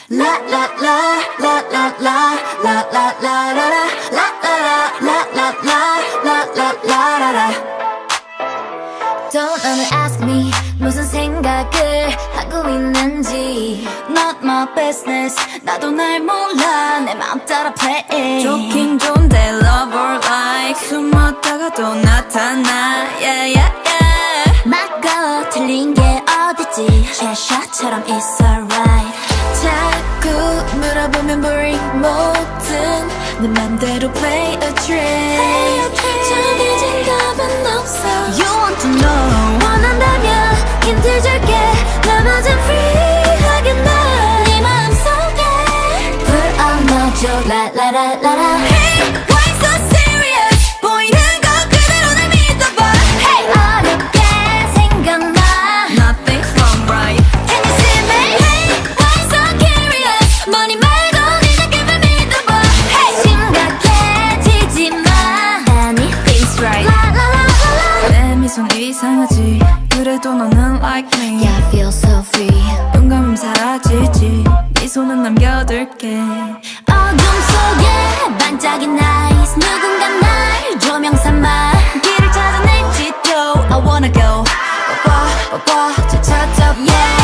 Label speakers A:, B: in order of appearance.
A: La la la la la la la la la la la la la la la la la la. Don't ever ask me 무슨 생각을 하고 있는지. Not my business. 나도 날 몰라. 내 맘 따라 play.
B: 좋긴 좋은데 love or like 숨었다가 또 나타나. Yeah yeah yeah.
A: 맞고 틀린 게 어딨지. CHESHIRE처럼 it's alright.
B: 자꾸 물어보면 boring 뭐든 내 맘대로 play a trick. 정해진 답은 없어.
A: You want to know. 원한다면 힌트 줄게. 나머진 free하게 나. 네 마음속에 불 안아줘. 라라라라라.
B: Hey, why so serious? 보이는 거 그대로 날 믿어봐.
A: Hey, 어렵게 생각나.
B: Nothing's wrong, right?
A: Can you see me? Hey, why so curious? 머리 말고 네 느낌을 믿어봐. Hey, 심각해지지 마. Anything's right. 라라라라라.
B: 내 미소는 이상하지. 그래도 너는 like me.
A: Yeah, I feel so free.
B: 눈 감으면 사라지지. 미소는 남겨둘게.
A: 어둠 속에 반짝인 eyes. 누군가 날 조명 삼아
B: 길을 찾아낼지도 I wanna go. 저 찾아.
A: Yeah.